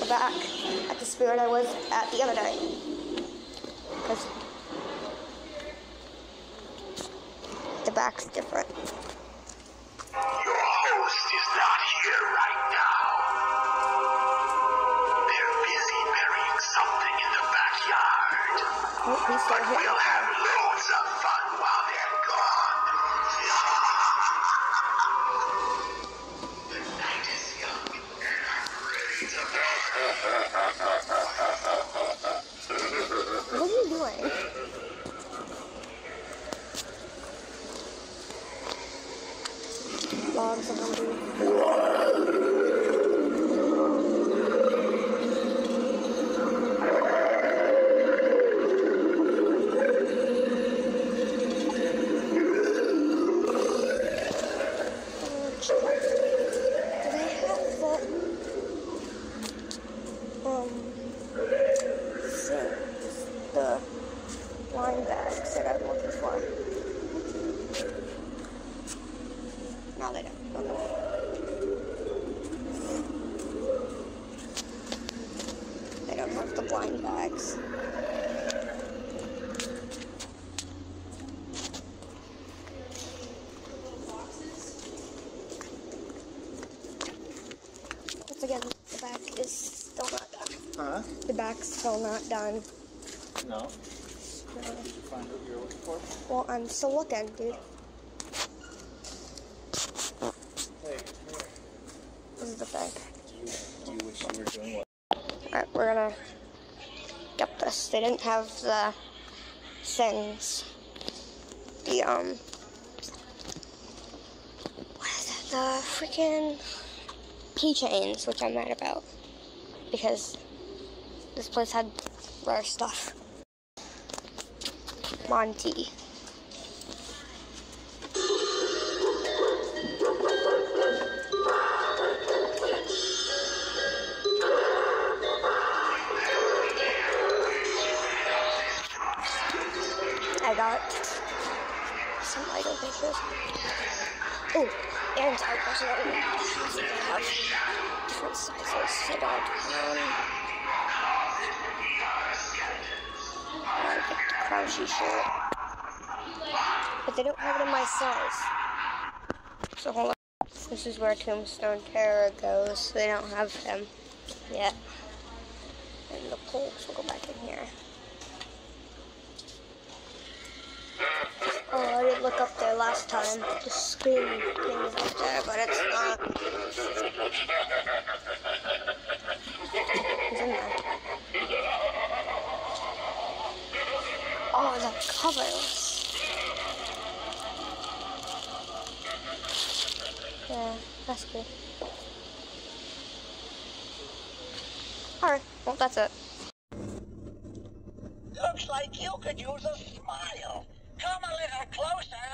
the back at the spirit I was at the other day. Because the back's different. Your host is not here right now. They're busy burying something in the backyard. Oh, he's still But here. we'll have loads of fun while they're gone. The night is young and I'm ready to What are you doing? Logs of hungry. The wine bags that I'm looking for. No, they don't. Okay. They don't have the blind bags. Once again, the back is still not done. Huh? The back's still not done. No. Did you find what you're looking for? Well, I'm still looking, dude. Hey, come here. This is the thing. Do you wish you were doing what? Alright, we're gonna get this. They didn't have the things. The, what is it? The freaking keychains, which I'm mad about. Because this place had rare stuff. Monty. I got some Lego pieces. Oh, and I also have different sizes. I got the crouchy shirt. But they don't have it in my size. So hold on. This is where Tombstone Terror goes. They don't have him yet. And the poles will go back in here. Oh, I didn't look up there last time. The screen thing is up there, but it's not. It's in there. Oh, the covers. Yeah, that's good. Alright, well, that's it. Looks like you could use a smile. Come a little closer